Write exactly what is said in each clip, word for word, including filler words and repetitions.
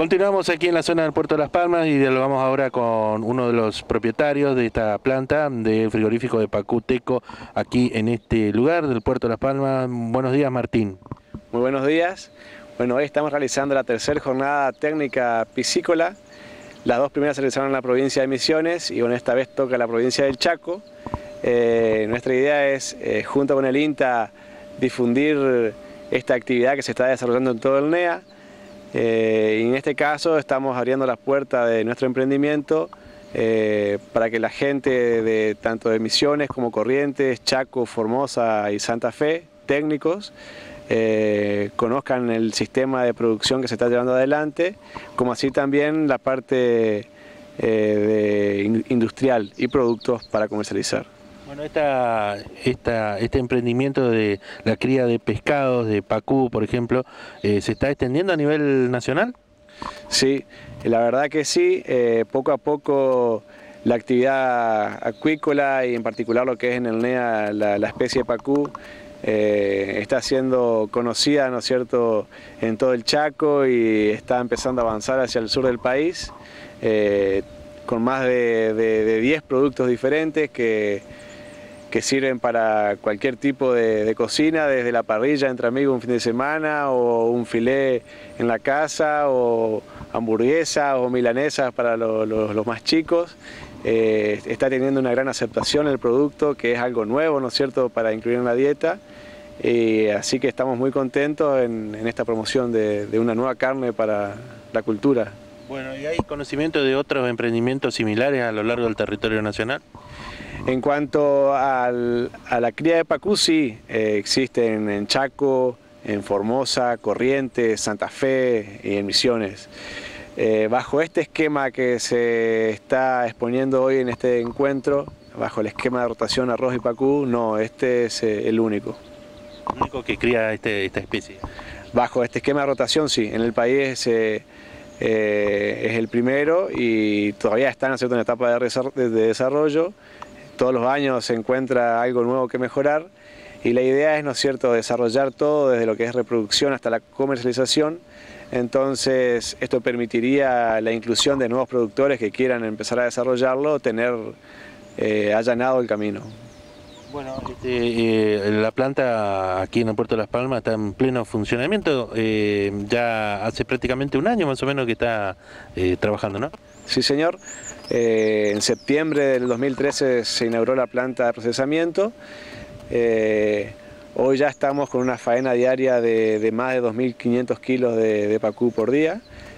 Continuamos aquí en la zona del Puerto de Las Palmas y dialogamos ahora con uno de los propietarios de esta planta del frigorífico de Pacú Teco aquí en este lugar del Puerto de Las Palmas. Buenos días, Martín. Muy buenos días. Bueno, hoy estamos realizando la tercera jornada técnica piscícola. Las dos primeras se realizaron en la provincia de Misiones y bueno, esta vez toca la provincia del Chaco. Eh, nuestra idea es, eh, junto con el INTA, difundir esta actividad que se está desarrollando en todo el N E A. Eh, y en este caso estamos abriendo las puertas de nuestro emprendimiento eh, para que la gente de tanto de Misiones como Corrientes, Chaco, Formosa y Santa Fe, técnicos, eh, conozcan el sistema de producción que se está llevando adelante, como así también la parte eh, de industrial y productos para comercializar. Bueno, esta, esta, este emprendimiento de la cría de pescados, de Pacú, por ejemplo, eh, ¿se está extendiendo a nivel nacional? Sí, la verdad que sí. Eh, poco a poco la actividad acuícola y en particular lo que es en el N E A la, la especie de Pacú eh, está siendo conocida, ¿no es cierto?, en todo el Chaco y está empezando a avanzar hacia el sur del país eh, con más de, de, de diez productos diferentes que que sirven para cualquier tipo de, de cocina, desde la parrilla entre amigos un fin de semana, o un filé en la casa, o hamburguesas o milanesas para lo, lo, los más chicos. Eh, está teniendo una gran aceptación el producto, que es algo nuevo, ¿no es cierto?, para incluir en la dieta. Y así que estamos muy contentos en, en esta promoción de, de una nueva carne para la cultura. Bueno, ¿y hay conocimiento de otros emprendimientos similares a lo largo del territorio nacional? En cuanto al, a la cría de Pacú, sí, eh, existen en Chaco, en Formosa, Corrientes, Santa Fe y en Misiones. Eh, bajo este esquema que se está exponiendo hoy en este encuentro, bajo el esquema de rotación arroz y Pacú, no, este es eh, el único. ¿El único que cría este, esta especie? Bajo este esquema de rotación, sí, en el país eh, eh, es el primero y todavía está, ¿no es cierto?, en etapa de, de desarrollo. Todos los años se encuentra algo nuevo que mejorar y la idea es, ¿no es cierto?, desarrollar todo desde lo que es reproducción hasta la comercialización. Entonces esto permitiría la inclusión de nuevos productores que quieran empezar a desarrollarlo, tener eh, allanado el camino. Bueno, este, eh, la planta aquí en el Puerto de Las Palmas está en pleno funcionamiento, eh, ya hace prácticamente un año más o menos que está eh, trabajando, ¿no? Sí, señor. Eh, en septiembre del dos mil trece se inauguró la planta de procesamiento. Eh, hoy ya estamos con una faena diaria de, de más de dos mil quinientos kilos de, de Pacú por día.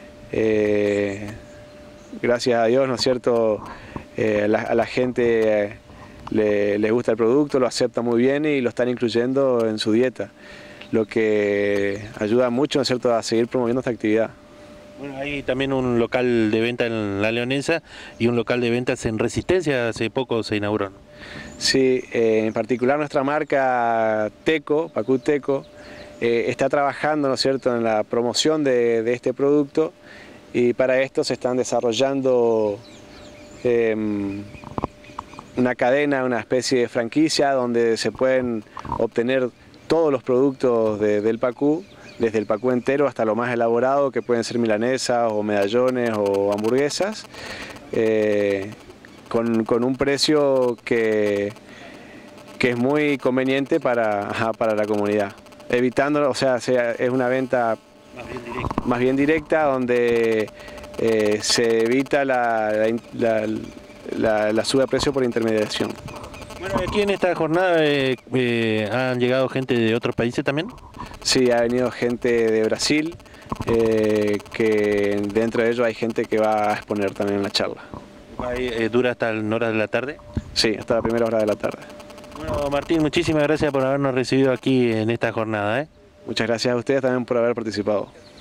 Eh, gracias a Dios, ¿no es cierto?, eh, a, la, a la gente eh, le, le gusta el producto, lo acepta muy bien y lo están incluyendo en su dieta, lo que ayuda mucho, ¿no es cierto?, a seguir promoviendo esta actividad. Bueno, hay también un local de venta en La Leonesa y un local de ventas en Resistencia, hace poco se inauguró. Sí, eh, en particular nuestra marca Teco, Pacú Teco, eh, está trabajando, ¿no es cierto?, en la promoción de, de este producto y para esto se están desarrollando eh, una cadena, una especie de franquicia donde se pueden obtener todos los productos de, del Pacú, desde el Pacú entero hasta lo más elaborado, que pueden ser milanesas o medallones o hamburguesas, eh, con, con un precio que, que es muy conveniente para, ajá, para la comunidad. Evitando, o sea, sea es una venta más bien directa, más bien directa donde eh, se evita la, la, la, la, la suba de precio por intermediación. Bueno, aquí en esta jornada eh, eh, han llegado gente de otros países también. Sí, ha venido gente de Brasil, eh, que dentro de ellos hay gente que va a exponer también en la charla. Eh, ¿Dura hasta la hora de la tarde? Sí, hasta la primera hora de la tarde. Bueno, Martín, muchísimas gracias por habernos recibido aquí en esta jornada, ¿eh? Muchas gracias a ustedes también por haber participado.